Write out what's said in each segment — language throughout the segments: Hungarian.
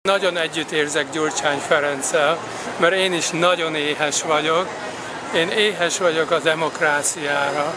Nagyon együtt érzek Gyurcsány Ferenccel, mert én is nagyon éhes vagyok. Én éhes vagyok a demokráciára,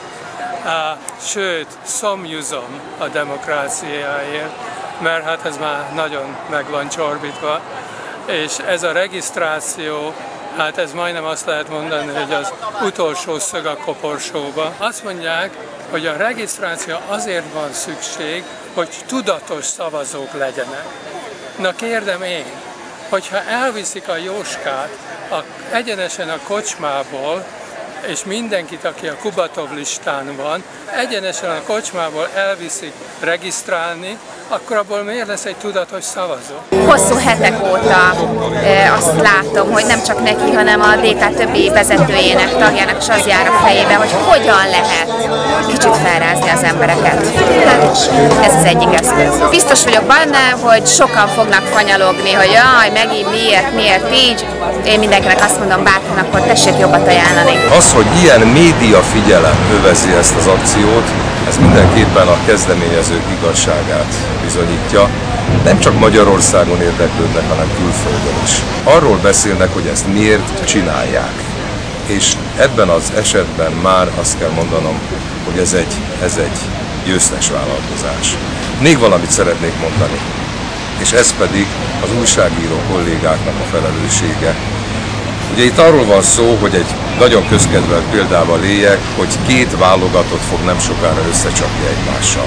sőt, szomjúzom a demokráciáért, mert hát ez már nagyon meg van csorbítva. És ez a regisztráció, hát ez majdnem azt lehet mondani, hogy az utolsó szög a koporsóba. Azt mondják, hogy a regisztráció azért van szükség, hogy tudatos szavazók legyenek. Na kérdem én, hogyha elviszik a Jóskát egyenesen a kocsmából, és mindenkit, aki a Kubatov listán van, egyenesen a kocsmából elviszik regisztrálni, akkor abból miért lesz egy tudatos szavazó? Hosszú hetek óta azt látom, hogy nem csak neki, hanem a DK többi vezetőjének, tagjának is az jár a fejébe, hogy hogyan lehet kicsit felrázni az embereket. Hát ez az egyik eszköz. Biztos vagyok benne, hogy sokan fognak fanyalogni, hogy jaj, megint miért így. Én mindenkinek azt mondom bátran, akkor tessék jobbat ajánlani. Az, hogy ilyen média figyelem övezi ezt az akciót, ez mindenképpen a kezdeményezők igazságát bizonyítja. Nem csak Magyarországon érdeklődnek, hanem külföldön is. Arról beszélnek, hogy ezt miért csinálják. És ebben az esetben már azt kell mondanom, hogy ez egy győztes vállalkozás. Még valamit szeretnék mondani, és ez pedig az újságíró kollégáknak a felelőssége. Ugye itt arról van szó, hogy egy nagyon közkedvelt példával éljek, hogy két válogatott fog nem sokára összecsapni egymással.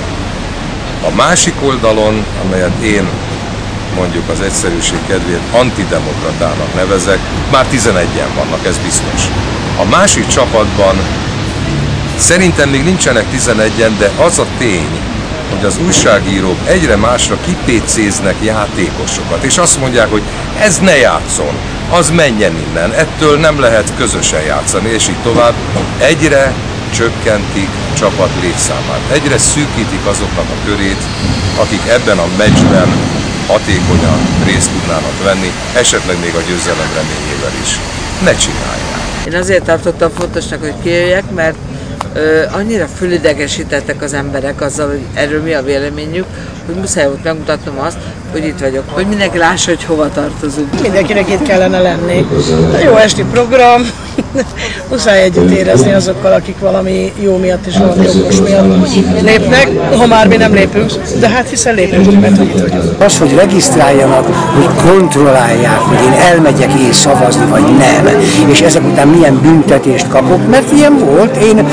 A másik oldalon, amelyet én mondjuk az egyszerűség kedvéért antidemokratának nevezek, már 11-en vannak, ez biztos. A másik csapatban szerintem még nincsenek 11-en, de az a tény, hogy az újságírók egyre másra kipécéznek játékosokat, és azt mondják, hogy ez ne játszon, az menjen innen, ettől nem lehet közösen játszani, és így tovább. Egyre csökkentik csapat létszámát, egyre szűkítik azoknak a körét, akik ebben a meccsben hatékonyan részt tudnának venni, esetleg még a győzelem reményével is. Ne csinálják! Én azért tartottam fontosnak, hogy kijöjjek, mert annyira fölidegesítettek az emberek azzal, hogy erről mi a véleményük, hogy muszáj volt megmutatnom azt, hogy itt vagyok, hogy mindenki lássa, hogy hova tartozunk. Mindenkinek itt kellene lenni. Jó esti program, muszáj együtt érezni azokkal, akik valami jó miatt és valami jogos miatt lépnek, ha már mi nem lépünk, de hát hiszen lépünk, mert hogy itt vagyunk. Az, hogy regisztráljanak, hogy kontrollálják, hogy én elmegyek és szavazni, vagy nem, és ezek után milyen büntetést kapok, mert ilyen volt. Én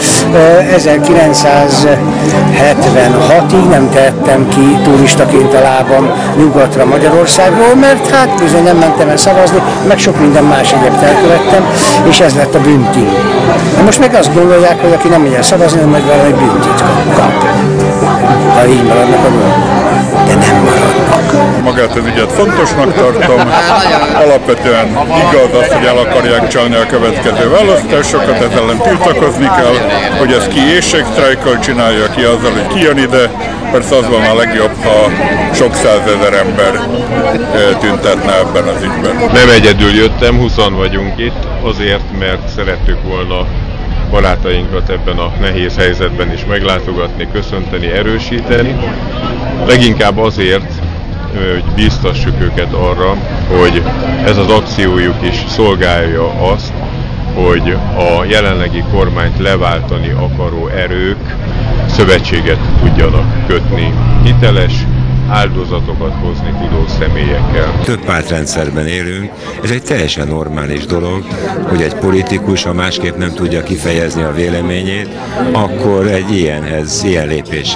1976-ig nem tettem ki turistaként a lábam nyugatra Magyarországról, mert hát bizony nem mentem el szavazni, meg sok minden más egyéb elkövettem, és ez lett a bünti. De most meg azt gondolják, hogy aki nem megy el szavazni, majd valami büntit kap. Ha így maradnak a dolgok. De nem maradnak. Magát az ügyet fontosnak tartom. Alapvetően igaz az, hogy el akarják csalni a következő választásokat, ezzel ellen tiltakozni kell, hogy ezt ki éhségsztrájkkal csinálja, ki azzal, hogy kijön ide. Persze az van a legjobb, ha sok százezer ember tüntetne ebben az ügyben. Nem egyedül jöttem, 20-an vagyunk itt, azért, mert szerettük volna barátainkat ebben a nehéz helyzetben is meglátogatni, köszönteni, erősíteni. Leginkább azért, hogy bíztassuk őket arra, hogy ez az akciójuk is szolgálja azt, hogy a jelenlegi kormányt leváltani akaró erők szövetséget tudjanak kötni hiteles, áldozatokat hozni tudó személyekkel. Több pártrendszerben élünk, ez egy teljesen normális dolog, hogy egy politikus, ha másképp nem tudja kifejezni a véleményét, akkor egy ilyen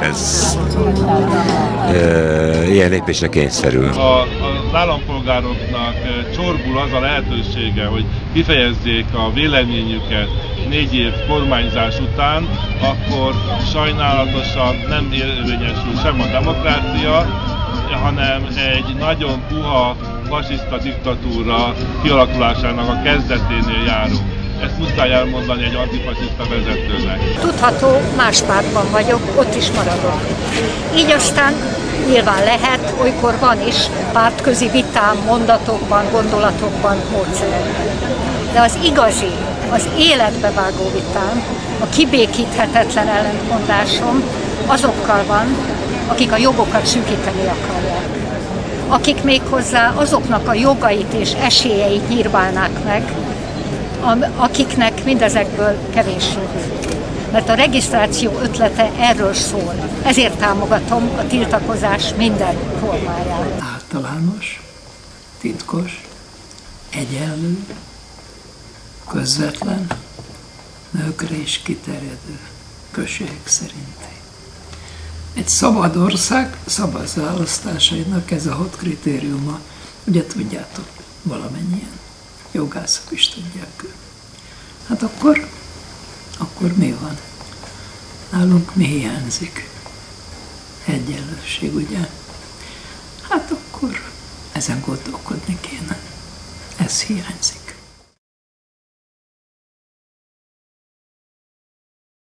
lépésre kényszerül. Az állampolgároknak csorbul az a lehetősége, hogy kifejezzék a véleményüket 4 év kormányzás után, akkor sajnálatosan nem érvényesül sem a demokrácia, hanem egy nagyon puha fasiszta diktatúra kialakulásának a kezdeténél járunk. Ezt muszáj elmondani egy antifasiszta vezetőnek. Tudható, más pártban vagyok, ott is maradok. Így aztán nyilván lehet, olykor van is pártközi vitám, mondatokban, gondolatokban, módszerekben. De az igazi, az életbe vágó vitám, a kibékíthetetlen ellentmondásom azokkal van, akik a jogokat szűkíteni akarják. akik méghozzá azoknak a jogait és esélyeit nyírbálnák meg, akiknek mindezekből kevés jut. Mert a regisztráció ötlete erről szól. Ezért támogatom a tiltakozás minden formáját. Általános, titkos, egyenlő, közvetlen, nőkre is kiterjedő, községek szerinti. Egy szabad ország szabad választásainak ez a 6 kritériuma, ugye tudjátok, valamennyien jogászok is tudják. Hát akkor mi van? Nálunk mi hiányzik? Egyenlőség, ugye? Hát akkor ezen gondolkodni kéne. Ez hiányzik.